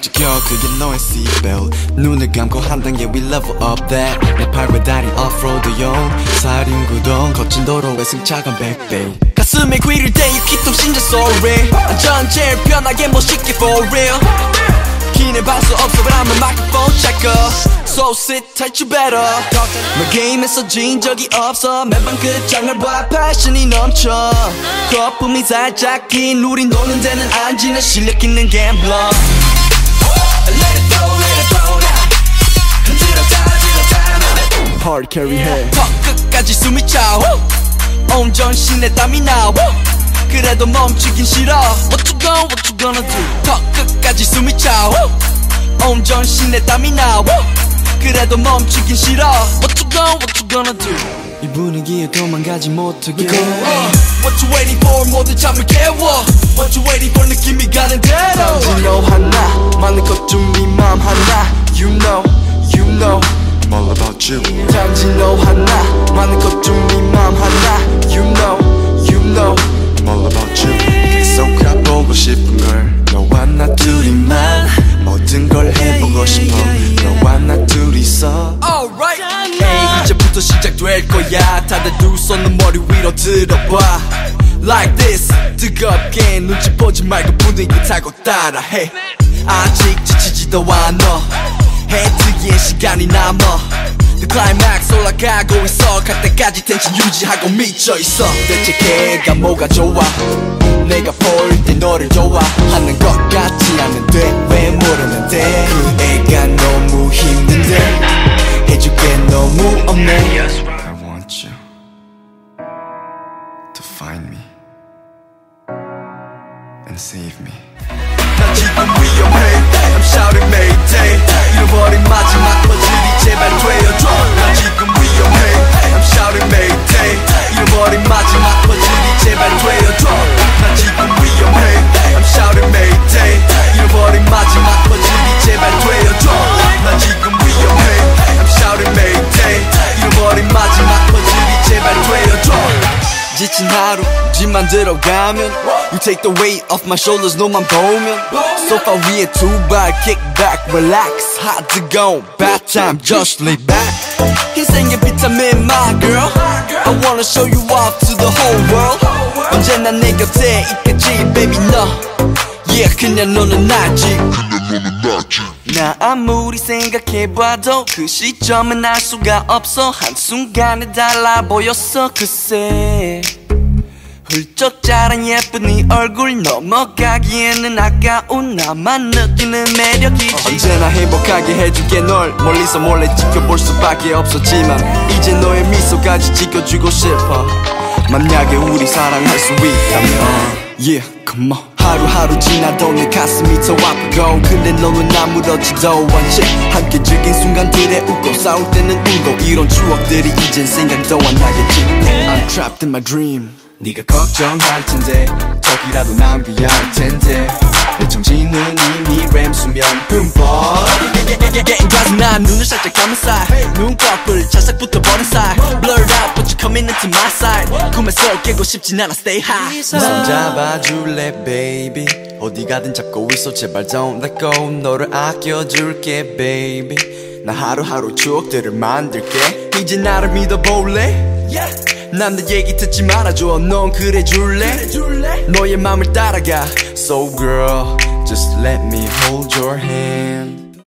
지켜 그게 너의 seatbelt. 눈을 감고 한 단계 we level up that. 내 팔 왜 다리 offroad요. 사륜구동 거친 도로에 승차감 100배. 가슴에 귀를 대유 기통신자 소리. 안전 제일 편하게 멋있게 for real. 기내 발수 없어 but I'm a microphone checker. So sit tight you better. 너 게임에서 진 적이 없어. 매번 끝장을 봐 패션이 넘쳐. 거품이 살짝 긴 우린 노는 데는 안 지는 실력 있는 gambler. Let it go now. 흔들어 다 하드캐리 해. 턱 끝까지 숨이 차. 온 전신에 땀이 나. 그래도 멈추긴 싫어. What you gonna do? 턱 끝까지 숨이 차. 온 전신에 땀이 나. 그래도 멈추긴 싫어. What you gonna do? 이 분위기에 도망가지 못하게. What you waiting for? 모두 잠을 깨워. What you waiting for? 느낌이 가는 대로. 단지 너 하나 많은 것 중 네 맘 하나. You know I'm all about you. 단지 너 하나 많은 것 중 네 맘 하나. You know I'm all about you. 계속 가보고 싶은 걸 너와 나 둘이만. 모든 걸 해보고 싶어 너와 나 둘이서. Hey, 이제부터 시작될 거야. 다들 두 손은 머리 위로 들어봐. Like this 뜨겁게 눈치 보지 말고 분위기 타고 따라해. 아직 지치지도 않아. 해트기엔 시간이 남아. The climax 올라가고 있어. 갈 때까지 텐션 유지하고 미쳐있어. 대체 걔가 뭐가 좋아. 내가 볼 때 너를 좋아하는 것 같지 않은데 왜 모르는데. 그 애가 너무 힘든데 해줄 게 너무 없네. I want you to find me and save me. 난 지금 위험해. I'm shouting Mayday. 잃어버린 마지막 퍼즐이 제발 되어줘. 난 지금 위험해. I'm shouting Mayday. 잃어버린 마지막 퍼즐이 제발 되어줘. 난 지금 위험해. I'm shouting Mayday. 잃어버린 마지막 퍼즐이 제발 되어줘. 난 지금 위험해. I'm shouting Mayday. 잃어버린 마지막 퍼즐이 제발 되어줘. 지친 하루 짐만 들어가면 You take the weight off my shoulders 너만 보면 소파 위에 두 발 kick back relax hot to go bath time just lay back. 인생의 비타민 my girl I wanna show you off to the whole world. 언제나 내 곁에 있겠지 baby 너 Yeah 그냥 너는 나지. 나 아무리 생각해봐도 그 시점은 알 수가 없어. 한순간에 달라 보였어 글쎄. 훌쩍 자란 예쁜 네 얼굴 넘어가기에는 아까운 나만 느끼는 매력이지. 언제나 행복하게 해줄게 널 멀리서 몰래 지켜볼 수밖에 없었지만 이제 너의 미소까지 지켜주고 싶어. 만약에 우리 사랑할 수 있다면 Yeah come on. 하루하루 지나도 내 가슴이 더 아프고 근데 너는 아무렇지도 않지. 함께 즐긴 순간들에 웃고 싸울 때는 울고 이런 추억들이 이젠 생각도 안 나겠지. I'm trapped in my dream. 네가 걱정할 텐데 저기라도 남겨야 할 텐데 내 정신은 이미 램 수면 흠뻑. 가슴 난 눈을 살짝 감은 사이 눈꺼풀 찰싹 붙어버린 사이 Blurred out but you coming into my side. 꿈에서 깨고 싶진 않아 stay high. 손 잡아줄래 baby. 어디 가든 잡고 있어 제발 don't let go. 너를 아껴줄게 baby. 나 하루하루 추억들을 만들게. 이제 나를 믿어볼래. 난 내 얘기 듣지 말아줘. 넌 그래줄래. 너의 맘을 따라가. So girl just let me hold your hand.